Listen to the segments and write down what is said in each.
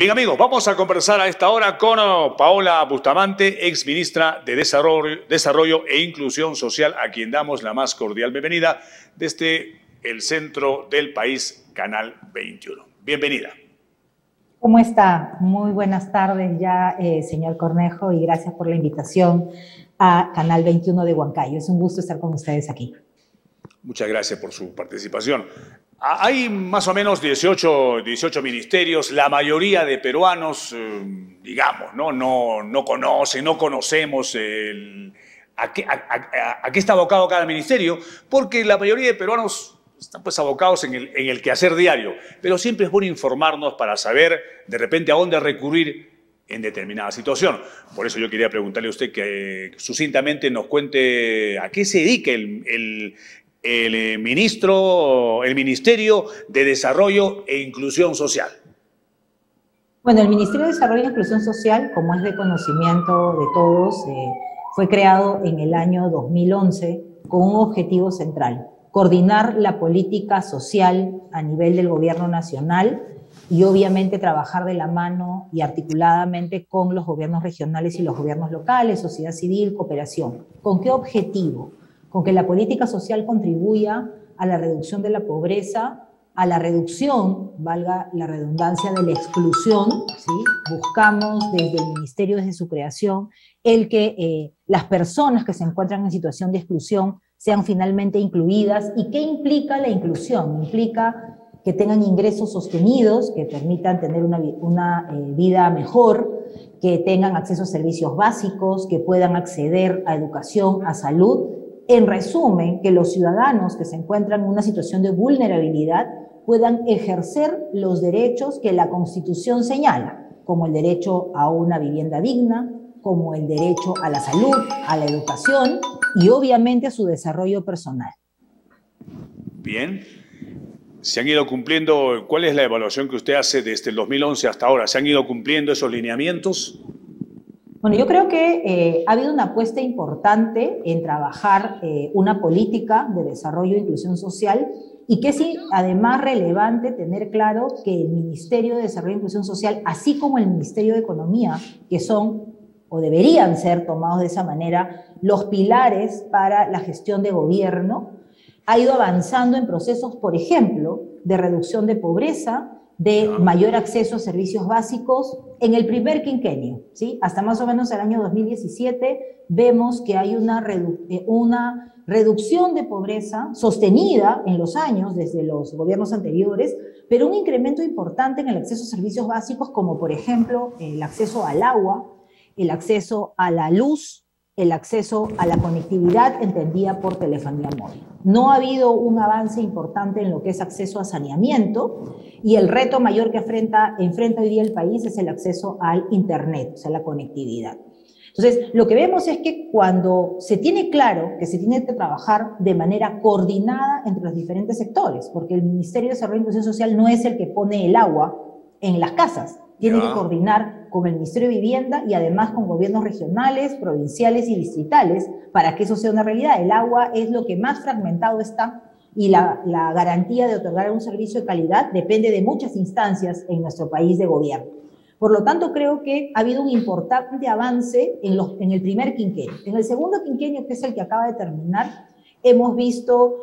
Bien amigos, vamos a conversar a esta hora con Paola Bustamante, ex ministra de Desarrollo e Inclusión Social, a quien damos la más cordial bienvenida desde el centro del país, Canal 21. Bienvenida. ¿Cómo está? Muy buenas tardes ya, señor Cornejo, y gracias por la invitación a Canal 21 de Huancayo. Es un gusto estar con ustedes aquí. Muchas gracias por su participación. Hay más o menos 18 ministerios, la mayoría de peruanos, digamos, no conocen, no conocemos a qué está abocado cada ministerio, porque la mayoría de peruanos están pues abocados en el quehacer diario, pero siempre es bueno informarnos para saber de repente a dónde recurrir en determinada situación. Por eso yo quería preguntarle a usted que sucintamente nos cuente a qué se dedica el Ministerio de Desarrollo e Inclusión Social. Bueno, el Ministerio de Desarrollo e Inclusión Social, como es de conocimiento de todos, fue creado en el año 2011 con un objetivo central: coordinar la política social a nivel del gobierno nacional y obviamente trabajar de la mano y articuladamente con los gobiernos regionales y los gobiernos locales, sociedad civil, cooperación. ¿Con qué objetivo? Con que la política social contribuya a la reducción de la pobreza, a la reducción, valga la redundancia, de la exclusión, ¿sí? Buscamos desde el Ministerio, desde su creación, el que las personas que se encuentran en situación de exclusión sean finalmente incluidas. ¿Y qué implica la inclusión? Implica que tengan ingresos sostenidos, que permitan tener una vida mejor, que tengan acceso a servicios básicos, que puedan acceder a educación, a salud. En resumen, que los ciudadanos que se encuentran en una situación de vulnerabilidad puedan ejercer los derechos que la Constitución señala, como el derecho a una vivienda digna, como el derecho a la salud, a la educación y obviamente a su desarrollo personal. Bien. ¿Se han ido cumpliendo? ¿Cuál es la evaluación que usted hace desde el 2011 hasta ahora? ¿Se han ido cumpliendo esos lineamientos? Bueno, yo creo que ha habido una apuesta importante en trabajar una política de desarrollo e inclusión social, y que sí, además relevante tener claro que el Ministerio de Desarrollo e Inclusión Social, así como el Ministerio de Economía, que son o deberían ser tomados de esa manera los pilares para la gestión de gobierno, ha ido avanzando en procesos, por ejemplo, de reducción de pobreza, de mayor acceso a servicios básicos en el primer quinquenio, ¿sí? Hasta más o menos el año 2017 vemos que hay una reducción de pobreza sostenida en los años desde los gobiernos anteriores, pero un incremento importante en el acceso a servicios básicos, como por ejemplo el acceso al agua, el acceso a la luz, el acceso a la conectividad entendida por telefonía móvil. No ha habido un avance importante en lo que es acceso a saneamiento, y el reto mayor que enfrenta hoy día el país es el acceso al internet, o sea, la conectividad. Entonces, lo que vemos es que cuando se tiene claro que se tiene que trabajar de manera coordinada entre los diferentes sectores, porque el Ministerio de Desarrollo e Inclusión Social no es el que pone el agua en las casas, tiene que coordinar con el Ministerio de Vivienda y además con gobiernos regionales, provinciales y distritales para que eso sea una realidad. El agua es lo que más fragmentado está, y la garantía de otorgar un servicio de calidad depende de muchas instancias en nuestro país de gobierno. Por lo tanto, creo que ha habido un importante avance en el primer quinquenio. En el segundo quinquenio, que es el que acaba de terminar, hemos visto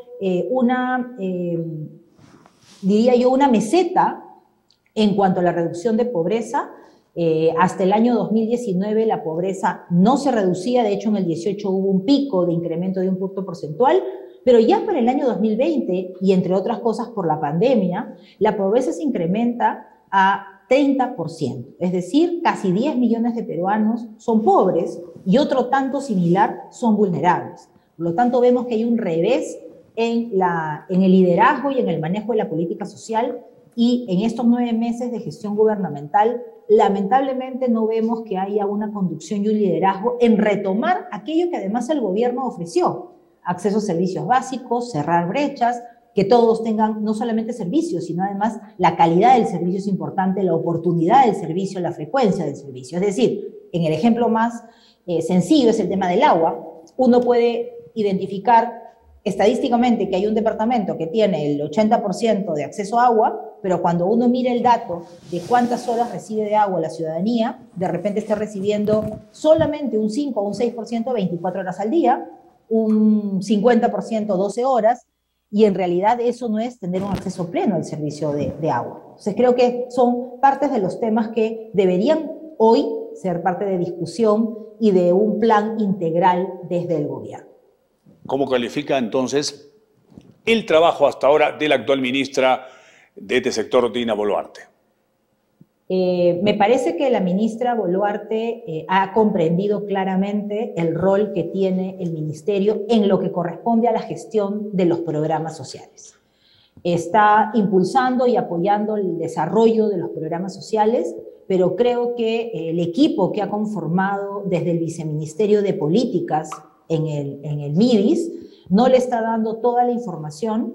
diría yo, una meseta en cuanto a la reducción de pobreza. Hasta el año 2019 la pobreza no se reducía, de hecho en el 18 hubo un pico de incremento de un punto porcentual, pero ya para el año 2020, y entre otras cosas por la pandemia, la pobreza se incrementa a 30%, es decir, casi 10 millones de peruanos son pobres y otro tanto similar son vulnerables. Por lo tanto, vemos que hay un revés en el liderazgo y en el manejo de la política social, y en estos 9 meses de gestión gubernamental, lamentablemente no vemos que haya una conducción y un liderazgo en retomar aquello que además el gobierno ofreció: acceso a servicios básicos, cerrar brechas, que todos tengan no solamente servicios, sino además la calidad del servicio es importante, la oportunidad del servicio, la frecuencia del servicio. Es decir, en el ejemplo más sencillo es el tema del agua. Uno puede identificar estadísticamente que hay un departamento que tiene el 80% de acceso a agua, pero cuando uno mira el dato de cuántas horas recibe de agua la ciudadanía, de repente está recibiendo solamente un 5 o un 6% 24 horas al día, un 50% 12 horas, y en realidad eso no es tener un acceso pleno al servicio de agua. Entonces creo que son partes de los temas que deberían hoy ser parte de discusión y de un plan integral desde el gobierno. ¿Cómo califica entonces el trabajo hasta ahora de la actual ministra de este sector, Dina Boluarte? Me parece que la ministra Boluarte ha comprendido claramente el rol que tiene el ministerio en lo que corresponde a la gestión de los programas sociales. Está impulsando y apoyando el desarrollo de los programas sociales, pero creo que el equipo que ha conformado desde el Viceministerio de Políticas en el MIDIS no le está dando toda la información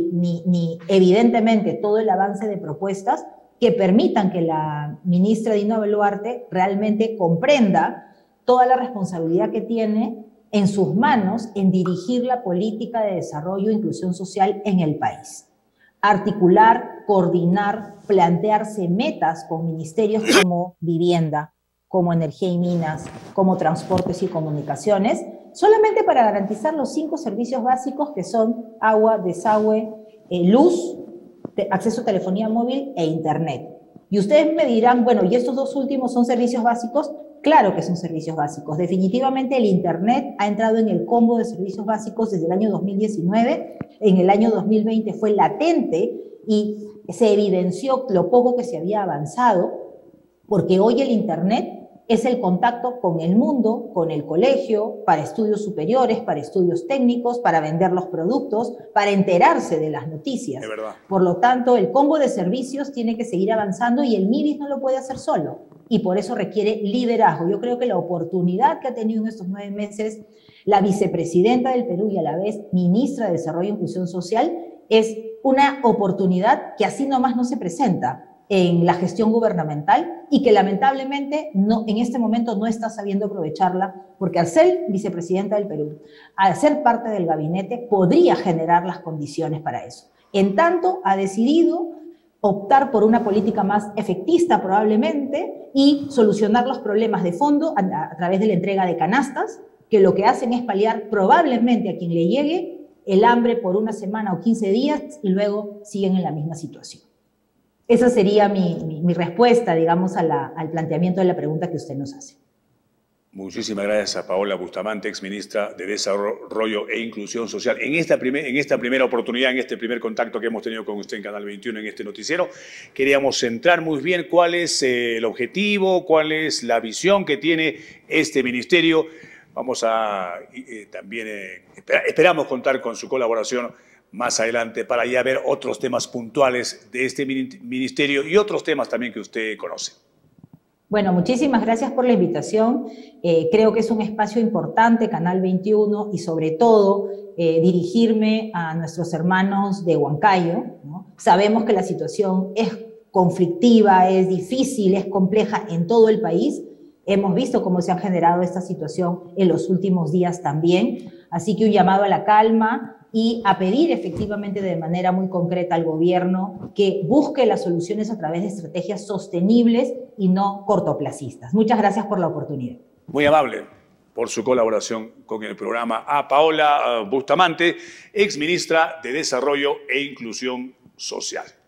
ni evidentemente todo el avance de propuestas que permitan que la ministra Dina Boluarte realmente comprenda toda la responsabilidad que tiene en sus manos en dirigir la política de desarrollo e inclusión social en el país. Articular, coordinar, plantearse metas con ministerios como Vivienda, como Energía y Minas, como Transportes y Comunicaciones, solamente para garantizar los 5 servicios básicos que son agua, desagüe, luz, acceso a telefonía móvil e internet. Y ustedes me dirán, bueno, ¿y estos 2 últimos son servicios básicos? Claro que son servicios básicos. Definitivamente el internet ha entrado en el combo de servicios básicos desde el año 2019. En el año 2020 fue latente y se evidenció lo poco que se había avanzado, porque hoy el internet es el contacto con el mundo, con el colegio, para estudios superiores, para estudios técnicos, para vender los productos, para enterarse de las noticias. Es verdad. Por lo tanto, el combo de servicios tiene que seguir avanzando y el MIDIS no lo puede hacer solo. Y por eso requiere liderazgo. Yo creo que la oportunidad que ha tenido en estos 9 meses la vicepresidenta del Perú y a la vez ministra de Desarrollo e Inclusión Social es una oportunidad que así nomás no se presenta en la gestión gubernamental y que lamentablemente en este momento no está sabiendo aprovecharla, porque al ser vicepresidenta del Perú, al ser parte del gabinete, podría generar las condiciones para eso. En tanto, ha decidido optar por una política más efectista probablemente y solucionar los problemas de fondo a través de la entrega de canastas, que lo que hacen es paliar probablemente a quien le llegue el hambre por una semana o 15 días y luego siguen en la misma situación. Esa sería mi respuesta, digamos, al planteamiento de la pregunta que usted nos hace. Muchísimas gracias a Paola Bustamante, exministra de Desarrollo e Inclusión Social. En esta primera oportunidad, en este primer contacto que hemos tenido con usted en Canal 21, en este noticiero, queríamos centrar muy bien cuál es el objetivo, cuál es la visión que tiene este ministerio. Vamos a también, esperamos contar con su colaboración más adelante para ya ver otros temas puntuales de este ministerio y otros temas también que usted conoce. Bueno, muchísimas gracias por la invitación. Creo que es un espacio importante, Canal 21, y sobre todo dirigirme a nuestros hermanos de Huancayo, ¿no? Sabemos que la situación es conflictiva, es difícil, es compleja en todo el país. Hemos visto cómo se ha generado esta situación en los últimos días también. Así que un llamado a la calma y a pedir efectivamente de manera muy concreta al gobierno que busque las soluciones a través de estrategias sostenibles y no cortoplacistas. Muchas gracias por la oportunidad. Muy amable por su colaboración con el programa. A Paola Bustamante, exministra de Desarrollo e Inclusión Social.